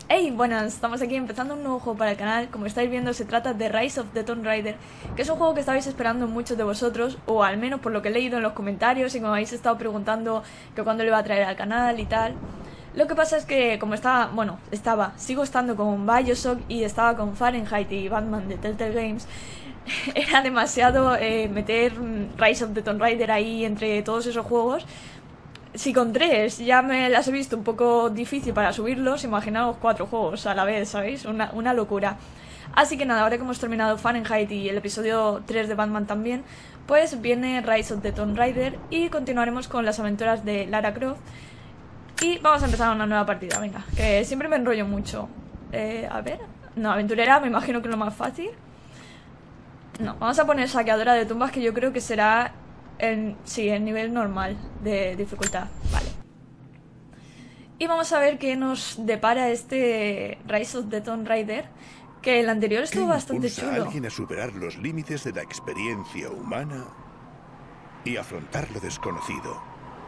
Hey, buenas, estamos aquí empezando un nuevo juego para el canal. Como estáis viendo, se trata de Rise of the Tomb Raider, que es un juego que estabais esperando muchos de vosotros, o al menos por lo que he leído en los comentarios y como habéis estado preguntando que cuándo lo iba a traer al canal y tal. Lo que pasa es que como sigo estando con BioShock y estaba con Fahrenheit y Batman de Telltale Games, era demasiado meter Rise of the Tomb Raider ahí entre todos esos juegos. Si con 3 ya me las he visto un poco difícil para subirlos, imaginaos 4 juegos a la vez, ¿sabéis? Una locura. Así que nada, ahora que hemos terminado Fahrenheit y el episodio 3 de Batman también, pues viene Rise of the Tomb Raider y continuaremos con las aventuras de Lara Croft. Y vamos a empezar una nueva partida, venga, que siempre me enrollo mucho. A ver, no, aventurera me imagino que es lo más fácil. No, vamos a poner saqueadora de tumbas, que yo creo que será el nivel normal de dificultad, vale. Y vamos a ver qué nos depara este Rise of the Tomb Raider, que el anterior estuvo bastante chulo. ¿Qué impulsa a alguien a superar los límites de la experiencia humana y afrontar lo desconocido?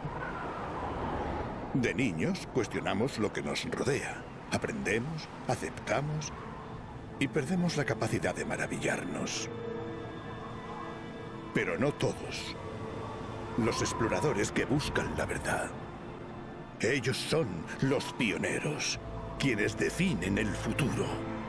De niños cuestionamos lo que nos rodea, aprendemos, aceptamos y perdemos la capacidad de maravillarnos. Pero no todos. Los exploradores que buscan la verdad. Ellos son los pioneros, quienes definen el futuro.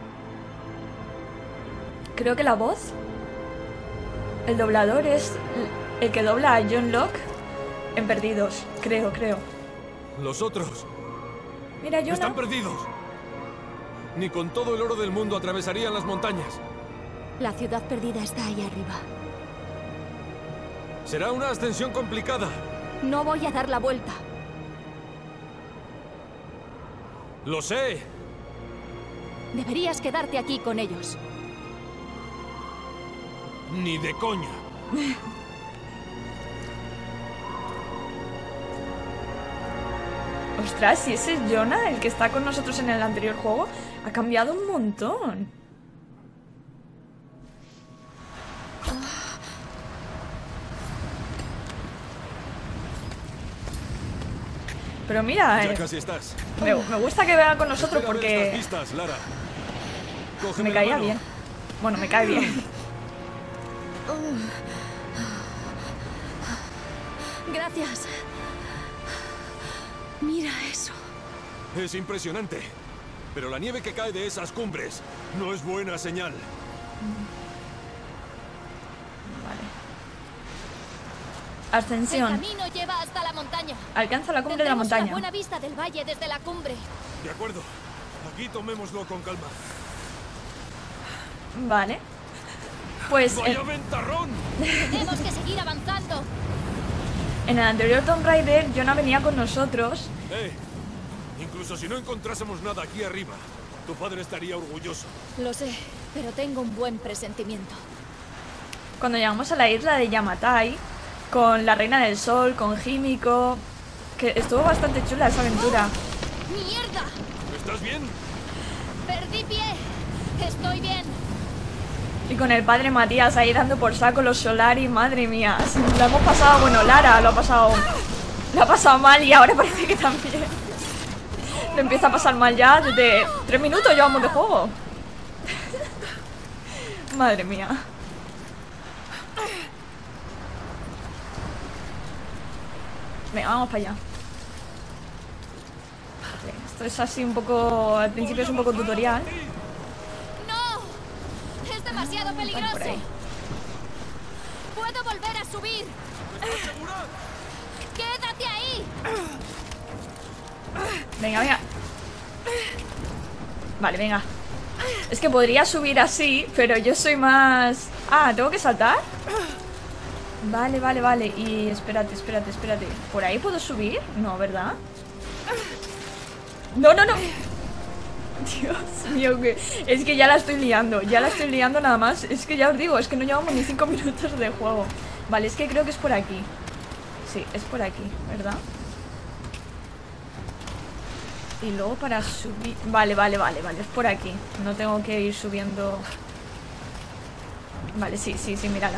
Creo que la voz, el doblador es el que dobla a John Locke en Perdidos, creo. Los otros Mira, Jonah. están perdidos. Ni con todo el oro del mundo atravesarían las montañas. La ciudad perdida está ahí arriba. Será una ascensión complicada. No voy a dar la vuelta. Lo sé. Deberías quedarte aquí con ellos. Ni de coña. Ostras, si ese es Jonah, el que está con nosotros en el anterior juego, ha cambiado un montón. Pero mira, Ya casi estás. me gusta que venga con nosotros Espera ver porque estas pistas, Lara. Cógeme me la caía mano. bien. Bueno, me cae bien. Gracias. Mira eso. Es impresionante. Pero la nieve que cae de esas cumbres no es buena señal. El Ascensión. camino lleva hasta la montaña. Alcanza la cumbre de la Tendremos montaña. una buena vista del valle desde la cumbre. De acuerdo. Aquí tomémoslo con calma. Vale. Pues ¡Vaya ventarrón! Tenemos que seguir avanzando. en el anterior Tomb Raider, Jonah venía con nosotros. Incluso si no encontrásemos nada aquí arriba, tu padre estaría orgulloso. Lo sé, pero tengo un buen presentimiento. Cuando llegamos a la isla de Yamatai, con la Reina del Sol, con Himiko, que estuvo bastante chula esa aventura. ¡Mierda! ¿Estás bien? Perdí pie. Estoy bien. Y con el padre Matías ahí dando por saco los Solari, madre mía. Lo hemos pasado, bueno, Lara lo ha pasado mal y ahora parece que también. Lo empieza a pasar mal ya desde 3 minutos llevamos de juego. Madre mía. Venga, vamos para allá. Vale, esto es así un poco... Al principio es un poco tutorial. ¡No! Es demasiado peligroso. por ahí. Puedo volver a subir. ¿Estás segura? ¡Quédate ahí! Venga. Vale, venga. Es que podría subir así, pero yo soy más... Ah, ¿tengo que saltar? Vale. Y espérate. ¿Por ahí puedo subir? No, ¿verdad? No. Dios mío, es que ya la estoy liando nada más. Es que ya os digo, es que no llevamos ni 5 minutos de juego. Vale, es que creo que es por aquí. Sí, es por aquí, ¿verdad? Y luego para subir... Vale, es por aquí. No tengo que ir subiendo... Vale, sí, mírala.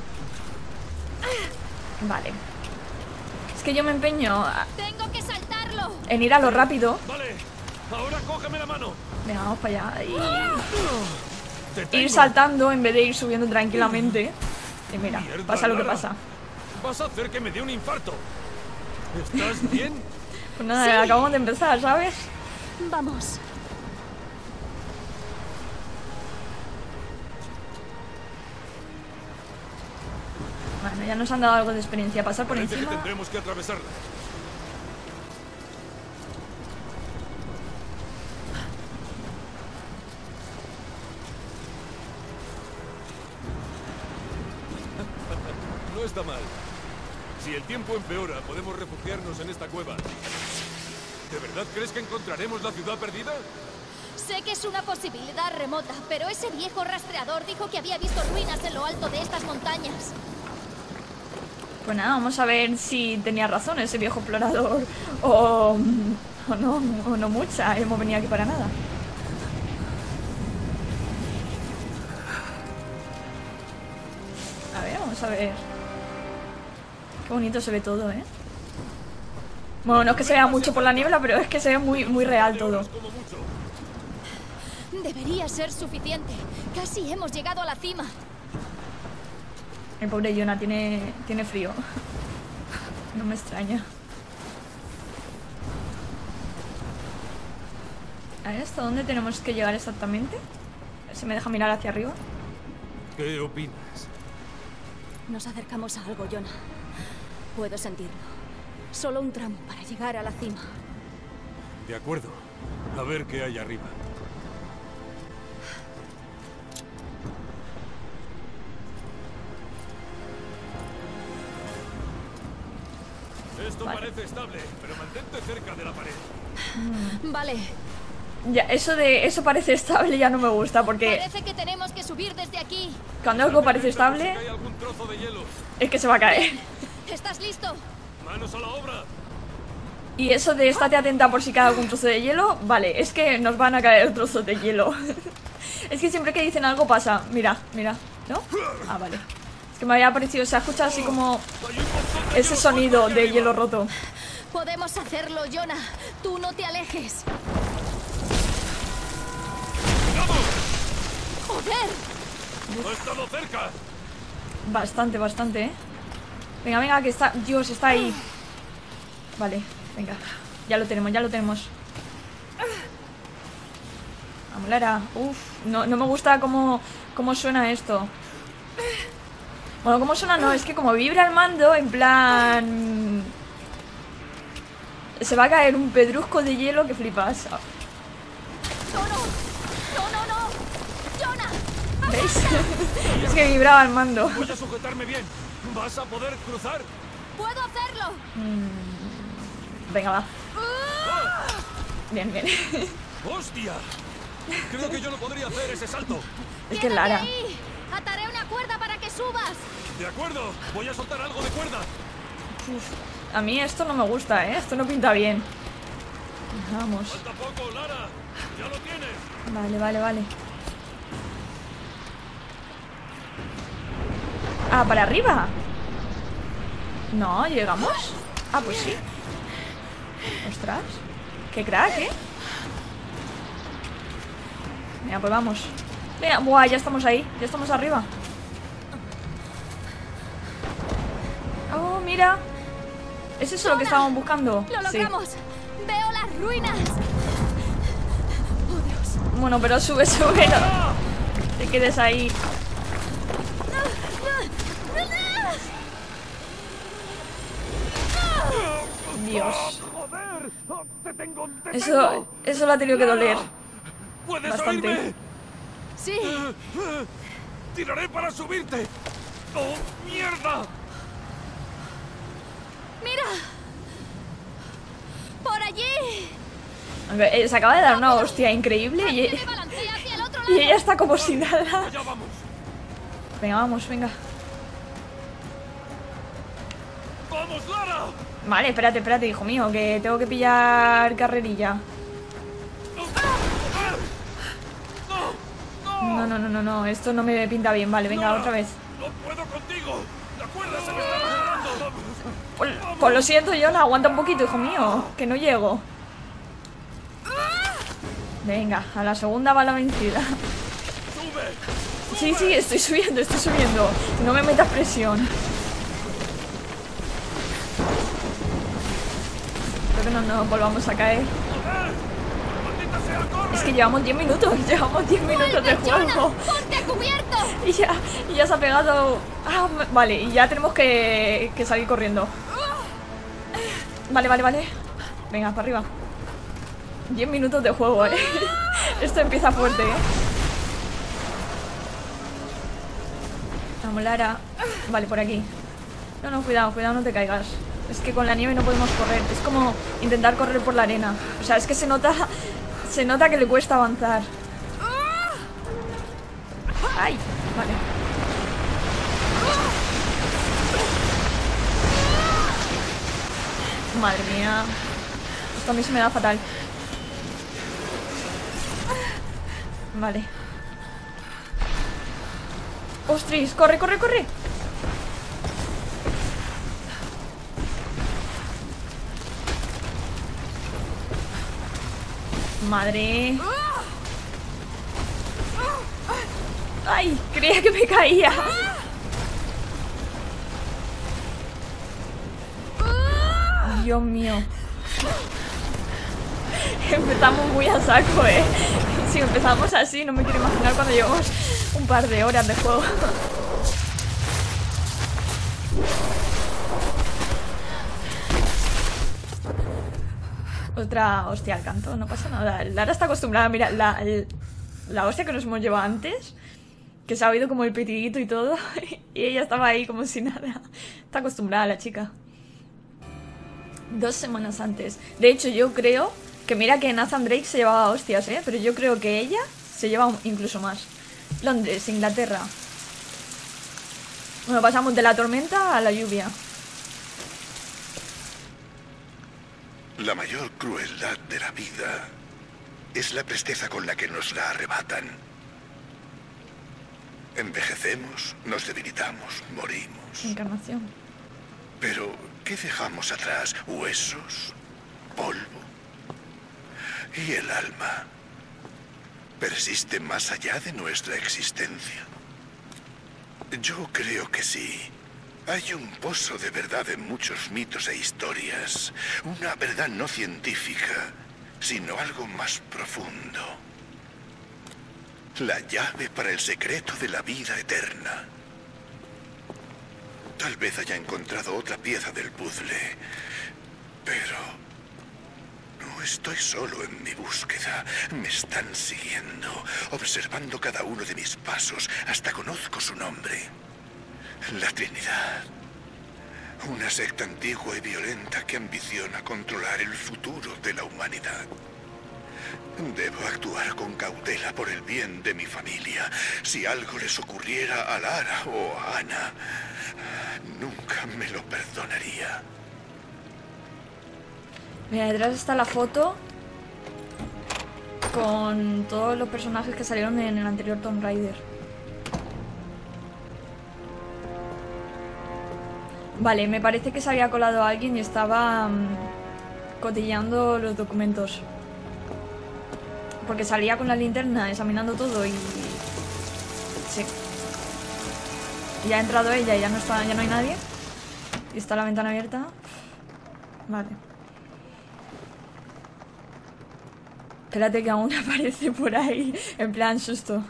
Vale. Es que yo me empeño Tengo que saltarlo. en ir a lo rápido. Vale. Ahora cógeme la mano. Venga, vamos para allá. Te Ir tengo. saltando en vez de ir subiendo tranquilamente. Y mira, Mierda, pasa lo que Lara. pasa. Vas a hacer que me dé un infarto. ¿Estás bien? Pues nada, Sí. acabamos de empezar, ¿sabes? Vamos. Bueno, ya nos han dado algo de experiencia. Pasar por Parece que encima. tendremos que atravesarla. No está mal. Si el tiempo empeora, podemos refugiarnos en esta cueva. ¿De verdad crees que encontraremos la ciudad perdida? Sé que es una posibilidad remota, pero ese viejo rastreador dijo que había visto ruinas en lo alto de estas montañas. Pues nada, vamos a ver si tenía razón ese viejo explorador. O no mucha. Hemos venido aquí para nada. A ver, vamos a ver. Qué bonito se ve todo, ¿eh? Bueno, no es que se vea mucho por la niebla, pero es que se ve muy real todo. Como mucho. Debería ser suficiente. Casi hemos llegado a la cima. El pobre Jonah tiene frío. No me extraña. A ver, ¿hasta dónde tenemos que llegar exactamente? A ver si me deja mirar hacia arriba. ¿Qué opinas? Nos acercamos a algo, Jonah. Puedo sentirlo. Solo un tramo para llegar a la cima. De acuerdo. A ver qué hay arriba. Esto Vale. parece estable, pero mantente cerca de la pared. Vale. Ya, eso parece estable, ya no me gusta, porque Parece que tenemos que subir desde aquí. cuando algo parece Por si estable, cae algún trozo de hielo. es que se va a caer. ¿Estás listo? ¡Manos a la obra! Y eso de estate atenta por si cae algún trozo de hielo, vale, es que nos van a caer trozos de hielo. Es que siempre que dicen algo pasa. Mira, ¿no? Ah, vale. Es que me había parecido, se ha escuchado así como ¡Hay un montón de ese hielo sonido aquí de arriba! hielo roto. Podemos hacerlo, Jonah. Tú no te alejes. ¡Vamos! ¡Joder! ¡No he estado cerca! Bastante, ¿eh? Venga, que está... Dios, está ahí. Vale, venga. Ya lo tenemos. Vamos, Lara. Uf, no me gusta cómo suena esto. Bueno, cómo suena no, es que como vibra el mando, en plan... Se va a caer un pedrusco de hielo que flipas. ¡No! ¡Jonah! ¿Veis? Es que vibraba el mando. Voy a sujetarme bien. ¿Vas a poder cruzar? ¡Puedo hacerlo! Venga, va. Bien. ¡Hostia! Creo que yo no podría hacer ese salto. Es que ¡Quédate Lara... ahí! ¡Ataré una cuerda para que subas! De acuerdo, voy a soltar algo de cuerda. Uf, a mí esto no me gusta, ¿eh? Esto no pinta bien. Vamos. Falta poco, Lara. Ya lo tienes. Vale. Ah, ¿para arriba? No, ¿llegamos? Ah, pues sí. Ostras. Qué crack, ¿eh? Venga, pues vamos. Venga, buah, ya estamos ahí. Ya estamos arriba. Oh, mira. ¿Es eso lo que estábamos buscando? ¡Lo Sí. logramos! ¡Veo las ruinas! ¡Oh, Dios! Bueno, pero sube, no te quedes ahí. Dios. ¡Joder! ¡Te tengo! Eso lo ha tenido que doler. ¿Puedes Bastante. oírme? ¡Sí! ¡Tiraré para subirte! ¡Oh, mierda! ¡Mira! ¡Por allí! Se acaba de dar una hostia increíble Me balancea hacia el otro lado. y ella está como si nada. ¡Allá vamos! Venga, venga. ¡Vamos, Lara! Vale, espérate, hijo mío, que tengo que pillar carrerilla. No, esto no me pinta bien. Vale, venga, Lara, otra vez. ¡No puedo contigo! ¡La cuerda se me está resbalando! Pues lo siento, Jonah, aguanta un poquito, hijo mío, que no llego. Venga, a la segunda va la vencida. Sí, sí, estoy subiendo, estoy subiendo. No me metas presión. Creo que no nos volvamos a caer. Es que llevamos 10 minutos. Llevamos 10 minutos de juego. ¡Ponte cubierto! Y ya se ha pegado. Ah, vale, y ya tenemos que salir corriendo. Vale, vale, vale. Venga, para arriba. 10 minutos de juego, Esto empieza fuerte, Vamos, Lara. Vale, por aquí. No, no, cuidado, cuidado, no te caigas. Es que con la nieve no podemos correr. Es como intentar correr por la arena. O sea, es que se nota que le cuesta avanzar. ¡Ay! Vale. Madre mía. Esto a mí se me da fatal. Vale. ¡Ostras! ¡Corre, corre, corre! Madre. ¡Ay! Creía que me caía. Dios mío. Empezamos muy a saco, Si empezamos así, no me quiero imaginar cuando llevamos un par de horas de juego. Otra hostia al canto, no pasa nada. Lara está acostumbrada, mira, la hostia que nos hemos llevado antes, que se ha oído como el petidito y todo, y ella estaba ahí como si nada. Está acostumbrada la chica. 2 semanas antes. De hecho, yo creo que mira que Nathan Drake se llevaba hostias, pero yo creo que ella se lleva incluso más. Londres, Inglaterra. Bueno, pasamos de la tormenta a la lluvia. La mayor crueldad de la vida es la presteza con la que nos la arrebatan. Envejecemos, nos debilitamos, morimos. Encarnación. Pero, ¿qué dejamos atrás? ¿Huesos? ¿Polvo? ¿Y el alma? ¿Persiste más allá de nuestra existencia? Yo creo que sí. Hay un pozo de verdad en muchos mitos e historias. Una verdad no científica, sino algo más profundo. La llave para el secreto de la vida eterna. Tal vez haya encontrado otra pieza del puzzle, pero no estoy solo en mi búsqueda. Me están siguiendo, observando cada uno de mis pasos, hasta conozco su nombre. La Trinidad. Una secta antigua y violenta que ambiciona controlar el futuro de la humanidad. Debo actuar con cautela por el bien de mi familia. Si algo les ocurriera a Lara o a Ana, nunca me lo perdonaría. Mira, detrás está la foto con todos los personajes que salieron en el anterior Tomb Raider. Vale, me parece que se había colado alguien y estaba cotilleando los documentos. Porque salía con la linterna examinando todo y... sí. Y ya ha entrado ella y ya no hay nadie. Y está la ventana abierta. Vale. Espérate que aún aparece por ahí. En plan susto.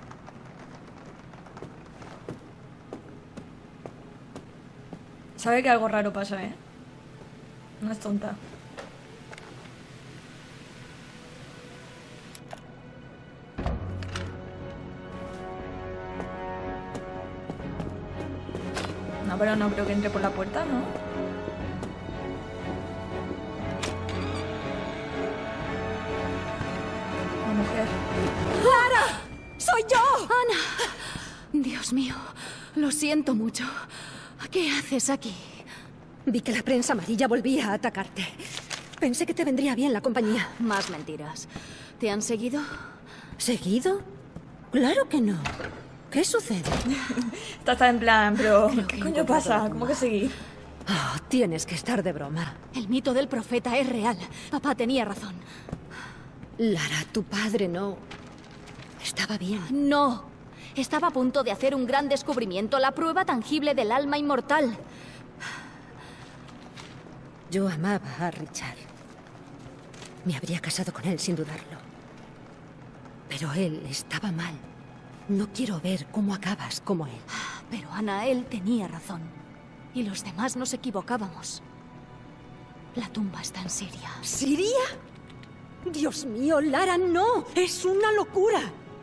Sabe que algo raro pasa, No es tonta. No, pero no creo que entre por la puerta, ¿no? La mujer. ¡Lara! ¡Soy yo! ¡Ana! Dios mío, lo siento mucho. ¿Qué haces aquí? Vi que la prensa amarilla volvía a atacarte. Pensé que te vendría bien la compañía. Más mentiras. ¿Te han seguido? ¿Seguido? Claro que no. ¿Qué sucede? Está en plan, pero ¿qué coño pasa? ¿Cómo que seguir? Oh, tienes que estar de broma. El mito del profeta es real. Papá tenía razón. Lara, tu padre no... estaba bien. No. Estaba a punto de hacer un gran descubrimiento, la prueba tangible del alma inmortal. Yo amaba a Richard. Me habría casado con él sin dudarlo. Pero él estaba mal. No quiero ver cómo acabas como él. Pero Ana, él tenía razón. Y los demás nos equivocábamos. La tumba está en Siria. ¿Siria? Dios mío, Lara, no. Es una locura.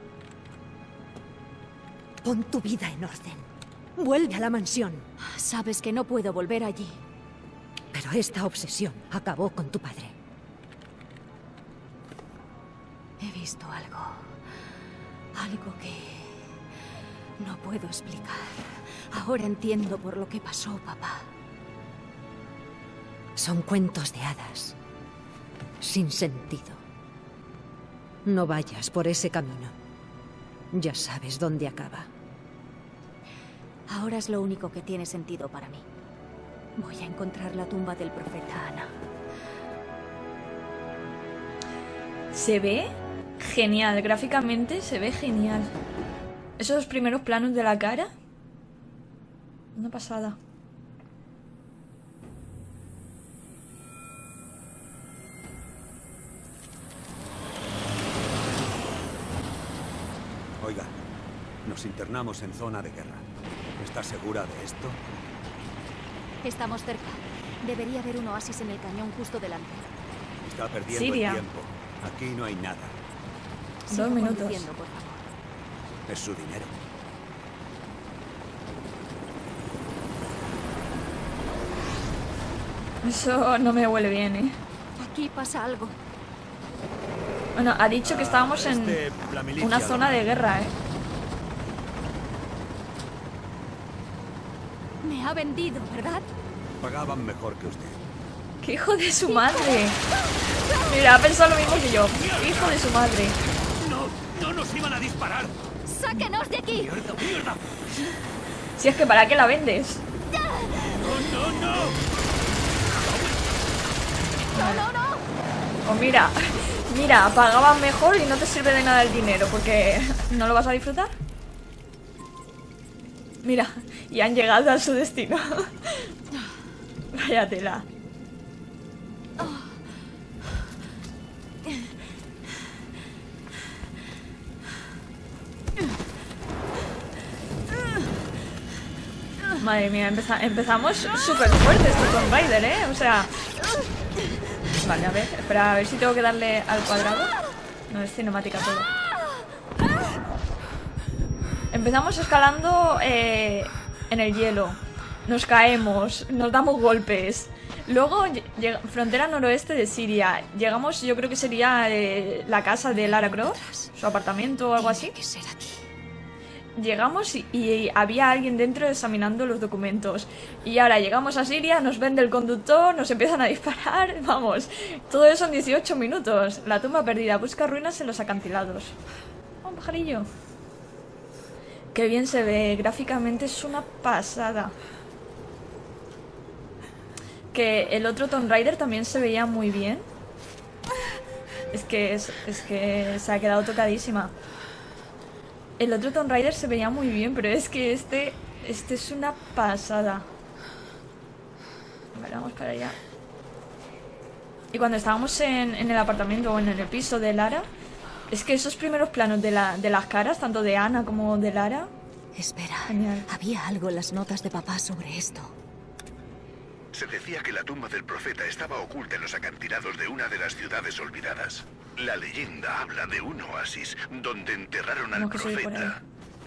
Pon tu vida en orden. Vuelve a la mansión. Sabes que no puedo volver allí. Pero esta obsesión acabó con tu padre. He visto algo. Algo que no puedo explicar. Ahora entiendo por lo que pasó, papá. Son cuentos de hadas. Sin sentido. No vayas por ese camino. Ya sabes dónde acaba. Ahora es lo único que tiene sentido para mí. Voy a encontrar la tumba del profeta Ana. Se ve genial, gráficamente se ve genial. Esos primeros planos de la cara. Una pasada. Oiga, nos internamos en zona de guerra. ¿Estás segura de esto? Estamos cerca. Debería haber un oasis en el cañón justo delante. Está perdiendo Siria. el tiempo. Aquí no hay nada. Siga 2 minutos. conduciendo, por favor. Es su dinero. Eso no me huele bien, ¿eh? Aquí pasa algo. Bueno, ha dicho que estábamos en La milicia una zona de guerra, ¿eh? Me ha vendido, ¿verdad? Pagaban mejor que usted. ¡Qué hijo de su madre! Mira, ha pensado lo mismo que yo. ¡Qué hijo de su madre! ¡No nos iban a disparar! ¡Sáquenos de aquí! ¡Mierda! Si es que ¿para qué la vendes? ¡No! ¡No! Pues mira, pagaban mejor y no te sirve de nada el dinero porque no lo vas a disfrutar. Mira, y han llegado a su destino. Vaya tela. Madre mía, empezamos súper fuerte este Tomb Raider, ¿eh? O sea... Vale, a ver, espera, a ver si tengo que darle al cuadrado. No, es cinemática todo. Empezamos escalando en el hielo. Nos caemos, nos damos golpes. Luego, frontera noroeste de Siria. Llegamos, yo creo que sería la casa de Lara Croft, su apartamento o algo así. ¿Qué será aquí? Llegamos y había alguien dentro examinando los documentos. Y ahora llegamos a Siria, nos vende el conductor, nos empiezan a disparar. Vamos, todo eso en 18 minutos. La tumba perdida, busca ruinas en los acantilados. Oh, un pajarillo. Qué bien se ve, gráficamente es una pasada. Que el otro Tomb Raider también se veía muy bien. Es que se ha quedado tocadísima. El otro Tomb Raider se veía muy bien, pero es que este es una pasada. Vale, vamos para allá. Y cuando estábamos en el apartamento o en el piso de Lara, es que esos primeros planos de las caras, tanto de Ana como de Lara... Espera, Genial. había algo en las notas de papá sobre esto. Se decía que la tumba del profeta estaba oculta en los acantilados de una de las ciudades olvidadas. La leyenda habla de un oasis donde enterraron al Tengo que seguir por profeta.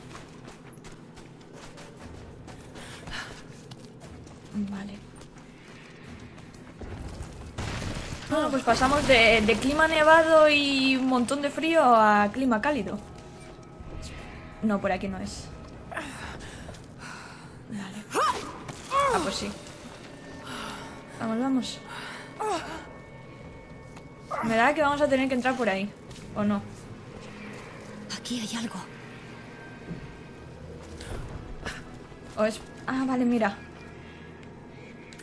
Vale. Bueno, pues pasamos de clima nevado y un montón de frío a clima cálido. No, por aquí no es. Vale. Ah, pues sí. Vamos. Me da que vamos a tener que entrar por ahí. ¿O no? Aquí hay algo. O es... Ah, vale, mira.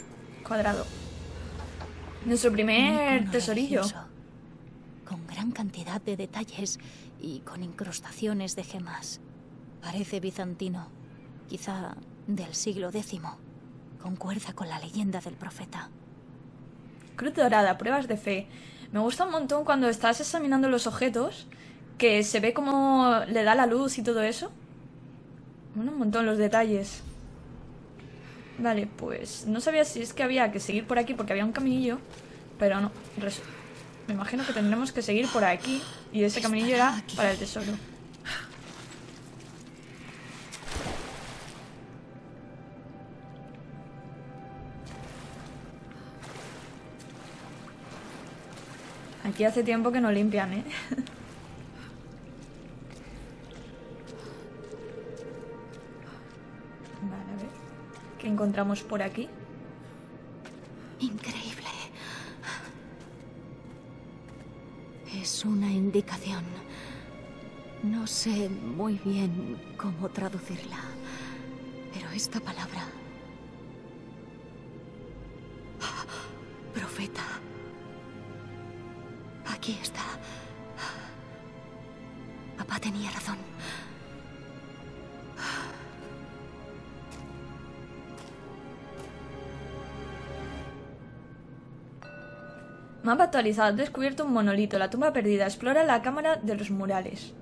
Cuadrado. Nuestro primer Icono tesorillo. religioso, con gran cantidad cantidad de detalles y con incrustaciones de gemas. Parece bizantino, quizá del siglo X. Concuerda con la leyenda del profeta. Cruz dorada, pruebas de fe. Me gusta un montón cuando estás examinando los objetos, que se ve cómo le da la luz y todo eso. Un montón los detalles. Vale, pues no sabía si es que había que seguir por aquí porque había un caminillo, pero no. Me imagino que tendremos que seguir por aquí y ese caminillo era para el tesoro. Aquí hace tiempo que no limpian, ¿eh? Vale, a ver. ¿Qué encontramos por aquí? Increíble. Es una indicación. No sé muy bien cómo traducirla, pero esta palabra... Profeta. Aquí está. Papá tenía razón. Mapa actualizado. Has descubierto un monolito. La tumba perdida. Explora la cámara de los murales.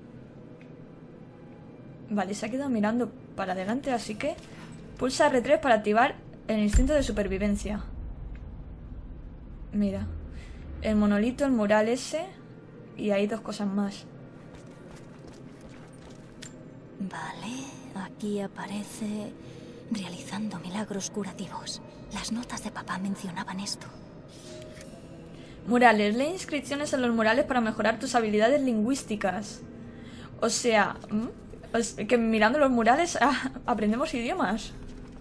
Vale, se ha quedado mirando para adelante, así que... Pulsa R3 para activar el instinto de supervivencia. Mira. El monolito, el mural ese... Y hay dos cosas más. Vale, aquí aparece... realizando milagros curativos. Las notas de papá mencionaban esto. Murales. Lee inscripciones en los murales para mejorar tus habilidades lingüísticas. O sea, que mirando los murales aprendemos idiomas.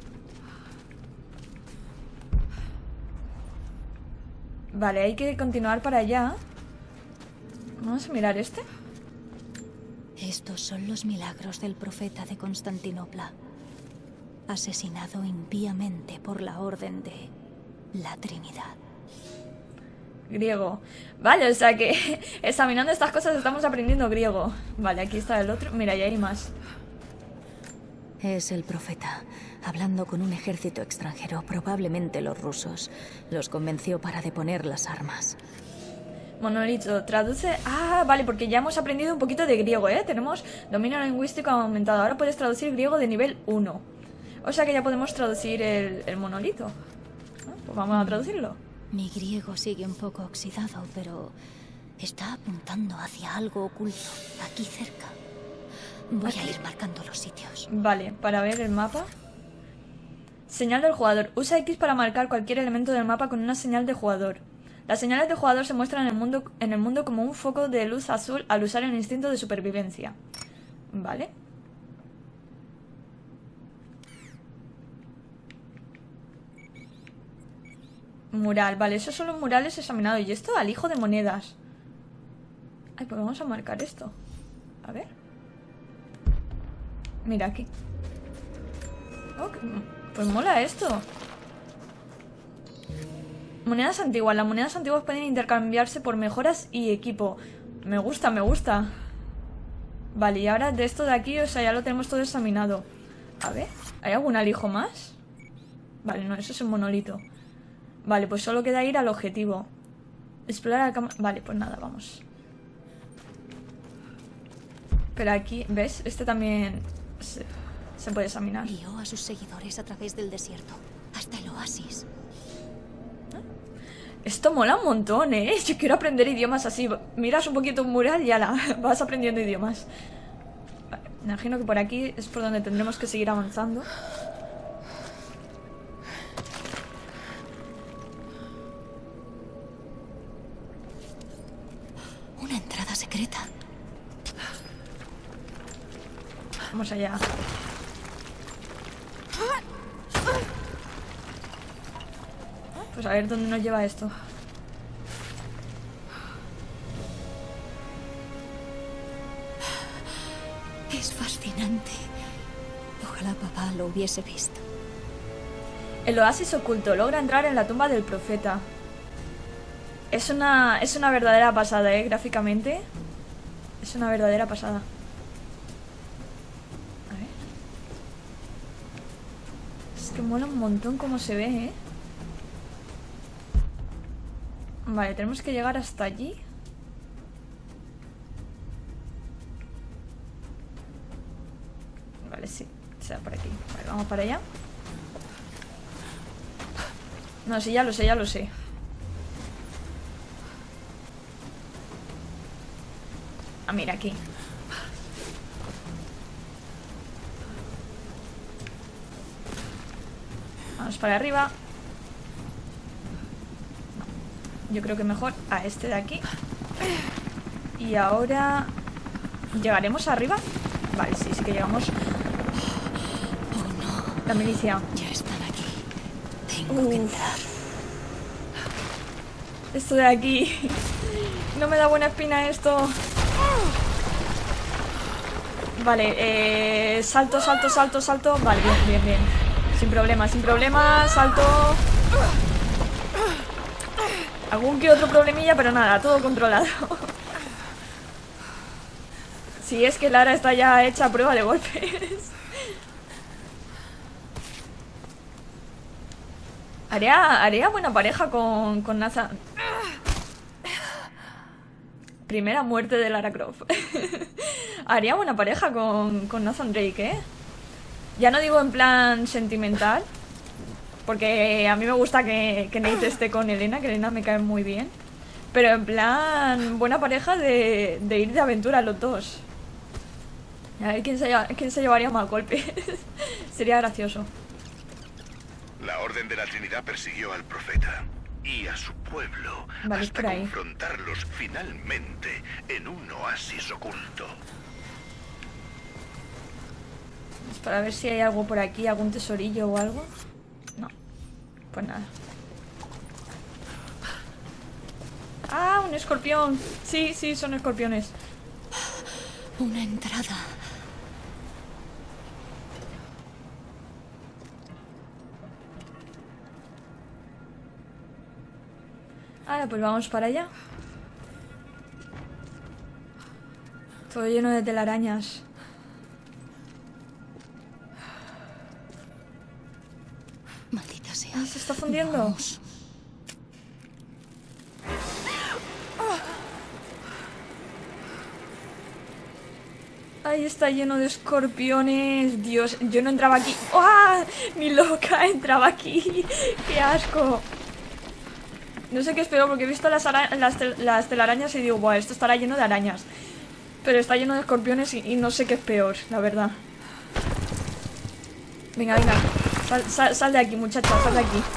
Vale, hay que continuar para allá. Vamos a mirar este. Estos son los milagros del profeta de Constantinopla, asesinado impíamente por la orden de la Trinidad. Griego. Vale, o sea que examinando estas cosas estamos aprendiendo griego. Vale, aquí está el otro. Mira, ya hay más. Es el profeta, hablando con un ejército extranjero, probablemente los rusos. Los convenció para deponer las armas. Monolito, traduce... Ah, vale, porque ya hemos aprendido un poquito de griego, ¿eh? Tenemos dominio lingüístico aumentado. Ahora puedes traducir griego de nivel 1. O sea que ya podemos traducir el monolito. Pues vamos a traducirlo. Mi griego sigue un poco oxidado, pero está apuntando hacia algo oculto, aquí cerca. Voy a ir marcando los sitios. Vale, para ver el mapa. Señal del jugador. Usa X para marcar cualquier elemento del mapa con una señal de jugador. Las señales de jugador se muestran en el mundo como un foco de luz azul al usar el instinto de supervivencia. Vale. Mural, vale, esos son los murales examinados. ¿Y esto? Alijo de monedas. Ay, pues vamos a marcar esto. A ver. Mira aquí. Oh, pues mola esto. Monedas antiguas. Las monedas antiguas pueden intercambiarse por mejoras y equipo. Me gusta, me gusta. Vale, y ahora de esto de aquí, o sea, ya lo tenemos todo examinado. A ver, ¿hay algún alijo más? Vale, no, eso es un monolito. Vale, pues solo queda ir al objetivo. Explorar la cámara... Vale, pues nada, vamos. Pero aquí, ¿ves? Este también se puede examinar. Guió a sus seguidores a través del desierto, hasta el oasis. Esto mola un montón, ¿eh? Yo quiero aprender idiomas así. Miras un poquito un mural y ya vas aprendiendo idiomas. Vale, me imagino que por aquí es por donde tendremos que seguir avanzando. Una entrada secreta. Vamos allá. Pues a ver dónde nos lleva esto. Es fascinante. Ojalá papá lo hubiese visto. El oasis oculto. Logra entrar en la tumba del profeta. Es una verdadera pasada, gráficamente. Es una verdadera pasada. A ver. Es que mola un montón cómo se ve, ¿eh? Vale, tenemos que llegar hasta allí. Vale, sí. Será por aquí. Vale, vamos para allá. No, sí, ya lo sé, ya lo sé. Ah, mira, aquí. Vamos para arriba. No, yo creo que mejor a este de aquí. Y ahora... ¿Llegaremos arriba? Vale, sí, sí que llegamos. Oh, no. La milicia. Ya están aquí. Tengo que entrar. Esto de aquí. No me da buena espina esto. Vale, salto, salto, salto, salto. Vale, bien, bien, bien. Sin problema, salto. Algún que otro problemilla, pero nada, todo controlado. Si es que Lara está ya hecha a prueba de golpes. Haría buena pareja con Nathan. Primera muerte de Lara Croft. Haría buena pareja con Nathan Drake, ¿eh? Ya no digo en plan sentimental, porque a mí me gusta que Nate esté con Elena, que Elena me cae muy bien. Pero en plan, buena pareja de ir de aventura los dos. A ver quién se llevaría más golpes. Sería gracioso. La Orden de la Trinidad persiguió al profeta y a su pueblo Vale, hasta por ahí. confrontarlos finalmente en un oasis oculto. Es para ver si hay algo por aquí, algún tesorillo o algo. No, pues nada. ¡Ah, un escorpión! Sí, sí, son escorpiones. Una entrada. Ahora pues vamos para allá. Todo lleno de telarañas. Maldita sea. Ah, se está fundiendo. Vamos. Ahí está lleno de escorpiones. Dios, yo no entraba aquí. ¡Ah! Ni loca entraba aquí. ¡Qué asco! No sé qué es peor porque he visto las telarañas y digo, buah, esto estará lleno de arañas. Pero está lleno de escorpiones y no sé qué es peor, la verdad. Venga, venga. Sal de aquí, muchacha, sal de aquí.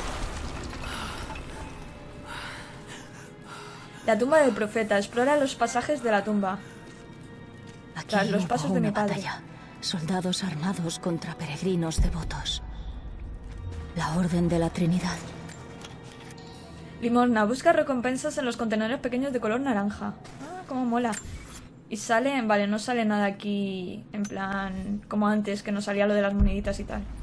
La tumba del profeta. Explora los pasajes de la tumba. Aquí Tras los hubo pasos de mi una padre. batalla. Soldados armados contra peregrinos devotos. La Orden de la Trinidad. Limosna. Busca recompensas en los contenedores pequeños de color naranja. Ah, cómo mola. Y sale... Vale, no sale nada aquí en plan... Como antes, que nos salía lo de las moneditas y tal.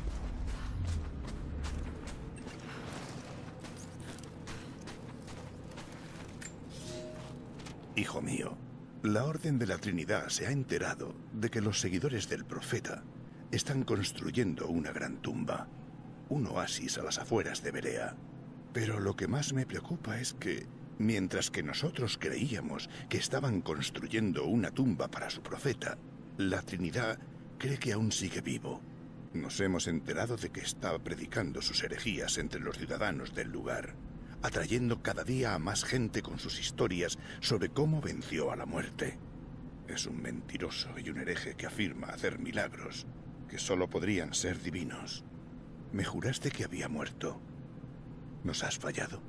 Hijo mío, la Orden de la Trinidad se ha enterado de que los seguidores del profeta están construyendo una gran tumba, un oasis a las afueras de Berea. Pero lo que más me preocupa es que, mientras que nosotros creíamos que estaban construyendo una tumba para su profeta, la Trinidad cree que aún sigue vivo. Nos hemos enterado de que está predicando sus herejías entre los ciudadanos del lugar, atrayendo cada día a más gente con sus historias sobre cómo venció a la muerte. Es un mentiroso y un hereje que afirma hacer milagros que solo podrían ser divinos. Me juraste que había muerto. ¿Nos has fallado?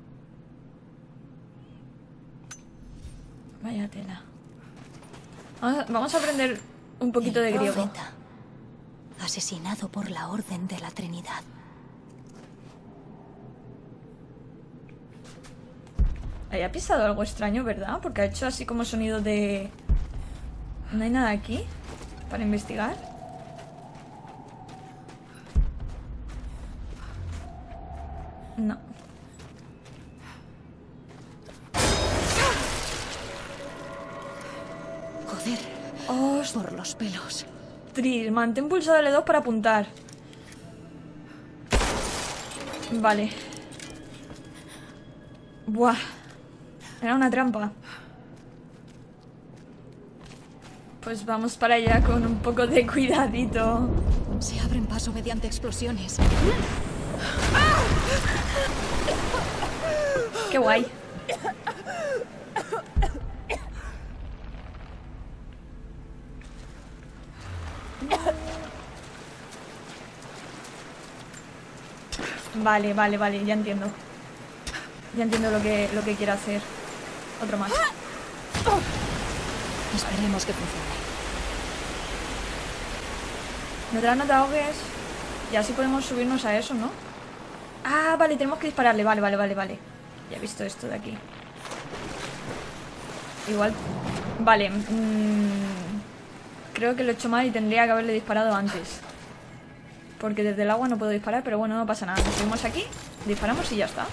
Vaya tela. Vamos a aprender un poquito de griego. Profeta, asesinado por la Orden de la Trinidad. Ahí ha pisado algo extraño, ¿verdad? Porque ha hecho así como sonido de... ¿No hay nada aquí para investigar? No. Joder. Por los pelos. Tris, mantén pulsado L2 para apuntar. Vale. Buah. Era una trampa. Pues vamos para allá con un poco de cuidadito. Se abren paso mediante explosiones. Qué guay. Vale, vale, vale, ya entiendo. Ya entiendo lo que quiere hacer. Otro más. Esperemos que funcione. Detrás no te ahogues. Y así podemos subirnos a eso, ¿no? Ah, vale, tenemos que dispararle. Vale, vale, vale, vale. Ya he visto esto de aquí. Igual. Vale. Creo que lo he hecho mal y tendría que haberle disparado antes. Porque desde el agua no puedo disparar, pero bueno, no pasa nada. Nos subimos aquí, disparamos y ya está.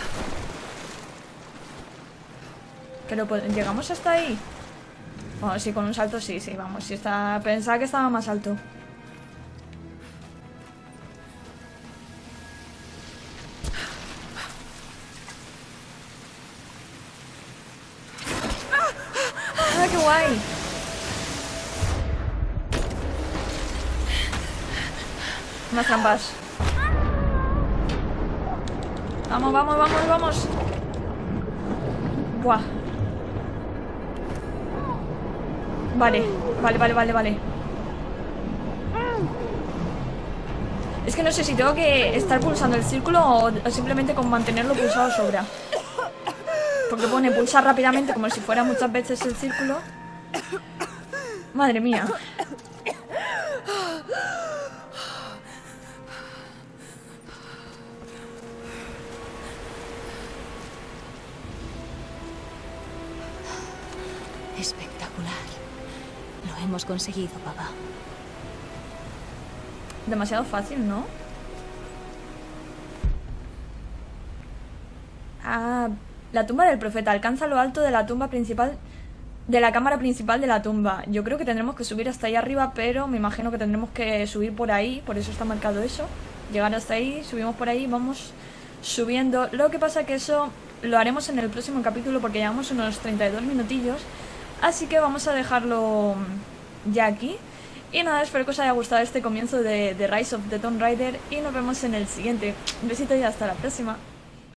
Pero ¿llegamos hasta ahí? Bueno, sí, con un salto sí, sí, vamos. Sí está... Pensaba que estaba más alto. ¡Ah, qué guay! Más trampas. Vamos, vamos, vamos, vamos. Buah. Vale, vale, vale, vale, vale. Es que no sé si tengo que estar pulsando el círculo o simplemente con mantenerlo pulsado sobra. Porque pone pulsar rápidamente como si fuera muchas veces el círculo. Madre mía. Espectacular. Lo hemos conseguido, papá. Demasiado fácil, ¿no? Ah, la tumba del profeta. Alcanza lo alto de la tumba principal, de la cámara principal de la tumba. Yo creo que tendremos que subir hasta ahí arriba, pero me imagino que tendremos que subir por ahí. Por eso está marcado eso. Llegar hasta ahí, subimos por ahí, vamos subiendo. Lo que pasa que eso lo haremos en el próximo capítulo porque llevamos unos 32 minutillos. Así que vamos a dejarlo ya aquí. Y nada, espero que os haya gustado este comienzo de Rise of the Tomb Raider. Y nos vemos en el siguiente. Un besito y hasta la próxima.